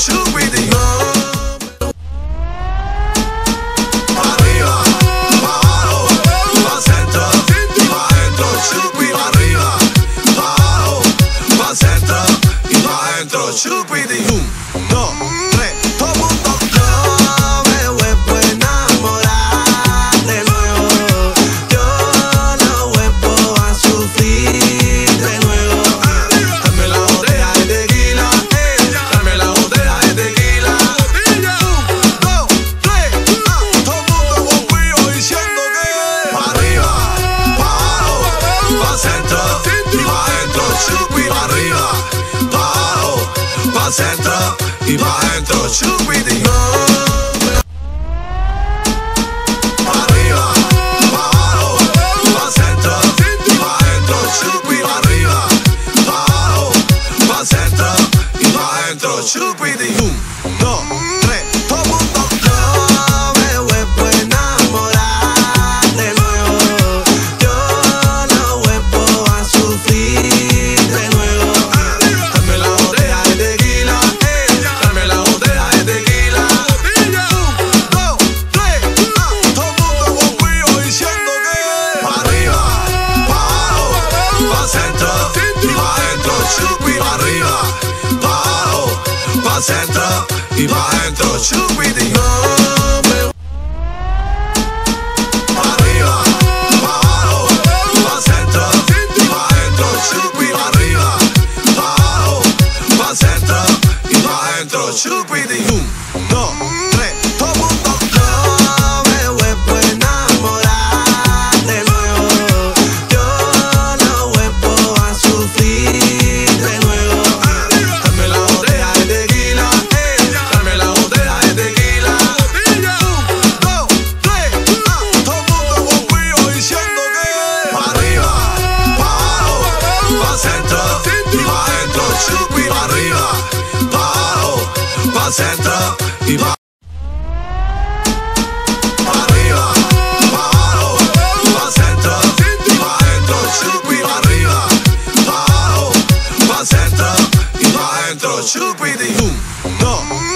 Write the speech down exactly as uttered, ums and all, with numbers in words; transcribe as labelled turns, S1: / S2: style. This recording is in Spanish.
S1: chupitito. Arriba, pa' abajo, pa' centro y pa' adentro. Chupitito. Arriba, pa' abajo, pa' centro y pa' adentro. Chupitito. Un, dos, tres, todo mundo. Yo me vuelvo a enamorar de nuevo. Yo no vuelvo a sufrir de nuevo. Dame la botella de tequila, eh. Dame la botella de tequila. Un, dos, tres, ah. Todo el mundo conmigo diciendo que pa' arriba, pa' abajo, pa' centro y pa' adentro. Chupitito. Arriba, pa' abajo, pa' centro y pa' adentro. Chupitito. Arriba, pa' abajo, pa' centro y pa' adentro. Chupitito. Arriba, pa' abajo, pa' centro y pa' adentro. Chupitito. Un, dos, tres, todo mundo. Yo me vuelvo a enamorar de nuevo. Yo no vuelvo a sufrir de nuevo. Dame la botella de tequila, eh. Dame la botella de tequila. Un, dos, tres, ah. Todo el mundo conmigo diciendo que pa' arriba, pa' abajo, pa' centro y pa' adentro. Chupitito. Arriba, pa' abajo, pa' centro y pa' adentro. Chupitito. Arriba, pa' abajo, pa' centro y pa' adentro. Chupitito. Arriba, pa' abajo, pa' centro y pa' adentro. Chupitito. Un, dos, tres, todo mundo. Yo me vuelvo a enamorar de nuevo. Yo no vuelvo a sufrir de nuevo. Dame la botella de tequila, eh. Dame la botella de tequila. Un, dos, tres, ah. Todo el mundo conmigo diciendo que pa' arriba, pa' abajo, pa' centro y pa' adentro. Chupitito. Arriba, pa' abajo, pa' centro y pa' arriba, pa' abajo, pa' centro y pa' adentro. Chupitito. Arriba, pa' abajo, pa' centro y pa' adentro. Chupitito. Un, dos,